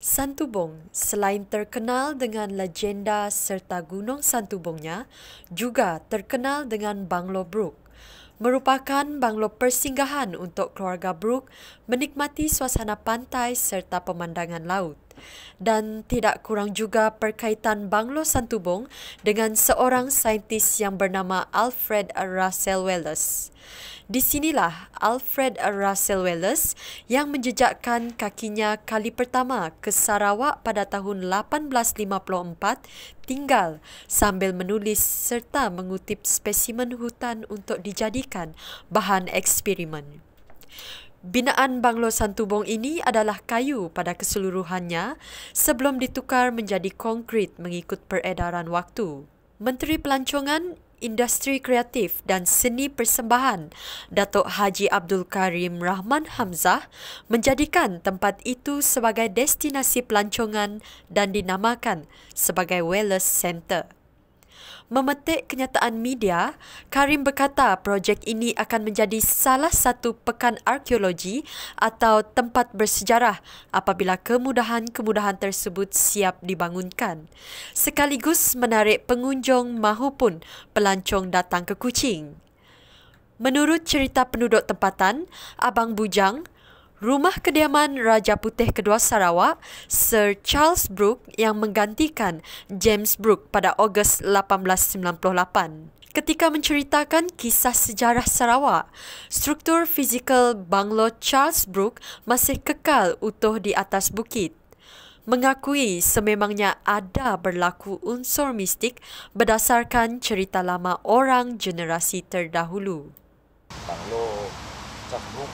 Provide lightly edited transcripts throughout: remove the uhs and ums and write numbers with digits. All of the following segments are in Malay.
Santubong, selain terkenal dengan legenda serta gunung Santubongnya, juga terkenal dengan Banglo Brook. Merupakan banglo persinggahan untuk keluarga Brook menikmati suasana pantai serta pemandangan laut. Dan tidak kurang juga perkaitan Banglo Santubong dengan seorang saintis yang bernama Alfred Russel Wallace. Di sinilah Alfred Russel Wallace yang menjejakkan kakinya kali pertama ke Sarawak pada tahun 1854 tinggal sambil menulis serta mengutip spesimen hutan untuk dijadikan bahan eksperimen. Binaan Banglo Santubong ini adalah kayu pada keseluruhannya sebelum ditukar menjadi konkrit mengikut peredaran waktu. Menteri Pelancongan, Industri Kreatif dan Seni Persembahan Datuk Haji Abdul Karim Rahman Hamzah menjadikan tempat itu sebagai destinasi pelancongan dan dinamakan sebagai Wallace Centre. Memetik kenyataan media, Karim berkata projek ini akan menjadi salah satu pekan arkeologi atau tempat bersejarah apabila kemudahan-kemudahan tersebut siap dibangunkan, sekaligus menarik pengunjung mahupun pelancong datang ke Kuching. Menurut cerita penduduk tempatan, Abang Bujang, rumah kediaman Raja Putih kedua Sarawak, Sir Charles Brook yang menggantikan James Brook pada Ogos 1898. Ketika menceritakan kisah sejarah Sarawak, struktur fizikal Banglo Charles Brook masih kekal utuh di atas bukit. Mengakui sememangnya ada berlaku unsur mistik berdasarkan cerita lama orang generasi terdahulu. Banglo Charles Brook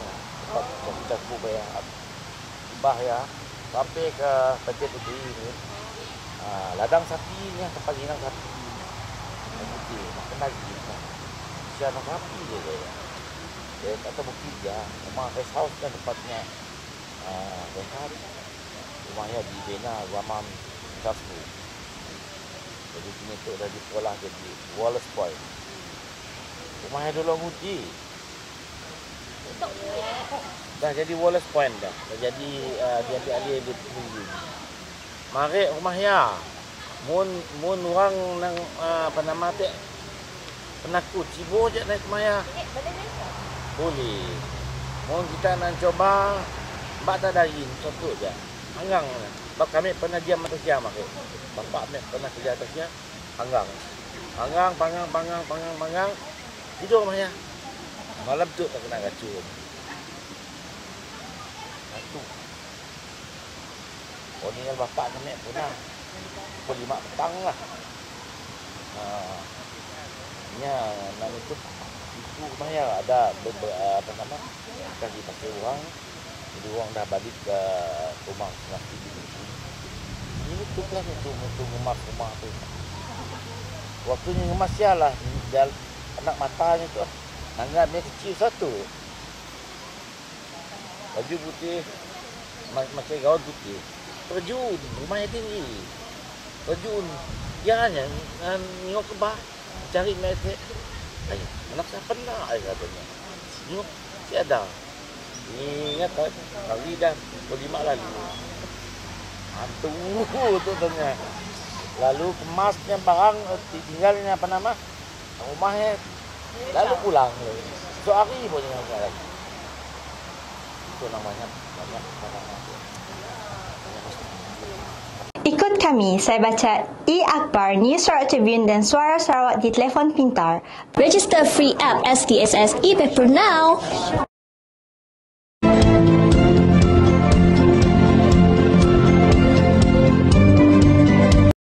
tempat bayar ibah ya sampai ke Peti Putih ini, ladang sapi ni tempat ladang sapi putih makan lagi siapa sapi dia kata bukit dia rumah guest house kan tempatnya tempat rumahnya dibina zaman Jaspu. Jadi sini tu dah diolah jadi Wallace Point. Rumahnya dulu Muji dah jadi Wallace Point dah jadi dia alih di Muji. Mari rumahnya mun orang nang apa nama tu penakut cibo je naik rumahnya boleh. Mun kita nak coba bak tak dari satu je anggang. Bak kami pernah diam atas dia mari. Bapak kami pernah kerja atasnya anggang panggang tidur rumahnya. Malam tu tak kena racun. Itu. Oh ni bapak kami pernah pukul 5 petang lah. Nama itu rumahnya ada apa nama kasih pakai uang. Jadi uang dah balik ke rumah masing. Ini tu lah untuk rumah tu. Waktunya ngemas ya lah. Anak matanya tu. Nangan dia kecil satu. Baju putih, pakai gaun putih. Terjun, rumahnya tinggi. Terjun, jangan nengok ke bah, cari metek. Anak saya pernah, katanya. Nengok, si ada. Ingat tak, kali dah, 5 lalu. Hantu tu tanya. Lalu kemasnya barang, tinggalnya apa nama, rumahnya. Lalu pulang. So hari pun jangan lagi. Itu namanya banyak. Ikut kami, saya baca E-Akhbar, News Sarawak Tribune dan Suara Sarawak di telefon pintar. Register free app STSS e-paper now.